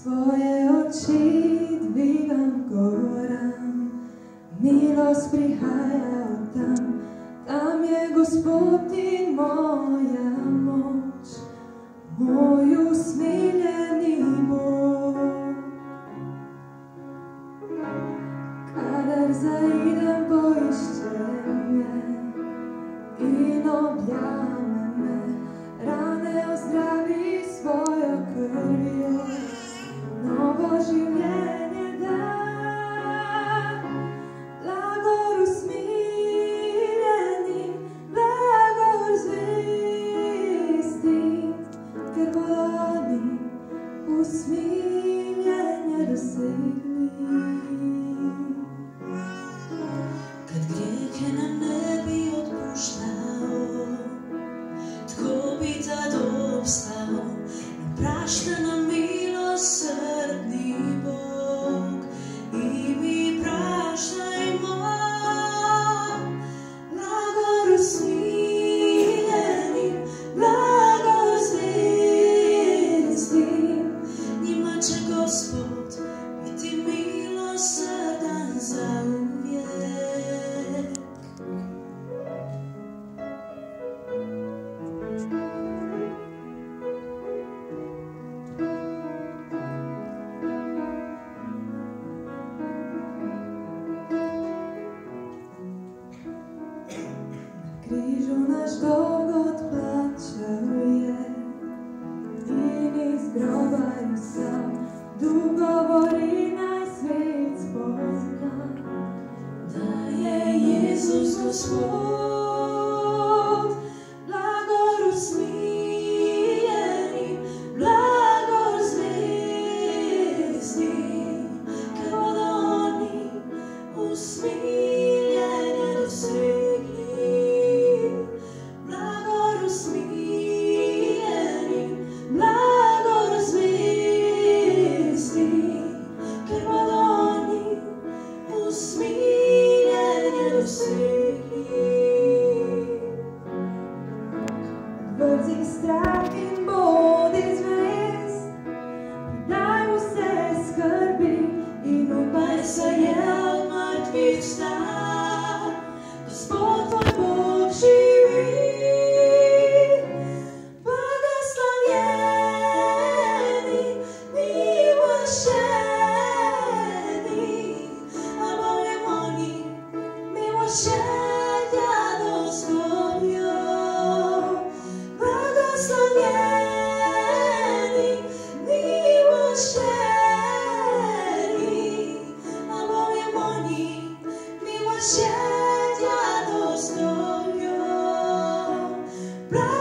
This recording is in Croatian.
Svoje oči dvigam goram, milost prihaja od tam, tam je Gospodin moja moć, moj usmiljeni Bog. Kadar zaidem poišće me i objame me, rane ozdravi svojo krvjo, novo življenje da. Blagor usmiljenim, blagor zvistim, ker boloni usmiljenje dosegli. Kad grijehe nam ne bi otpuštao, tko bi tad opstao? Prašta nam milosrdni Bog i mi praštajmo. Blagor usmiljenim, blagor zvijestim, njima će Gospod biti milosrdan zauvijek. Križu naš Golgot plaćao je i niz groba im sam dugovori najsvet spozna, Da je Jezus Gospod, blagor usmiljenim, blagor zvijestim, kad bodo oni usmiljenje dosegli. Blagor usmiljenim, blagor zvijestim, kad bodo oni usmiljenje dosegli. vrzi strah in bodi zvest, daj mu se skrbi in upaj se je od mrtvih vstal. Gospod tvoj Bog živi, blagoslovljeni, milošćeni, a Bojem oni milošćenja dostojno. Blagoslovljeni, milošćeni, a Bojem oni milošćenja dostojno.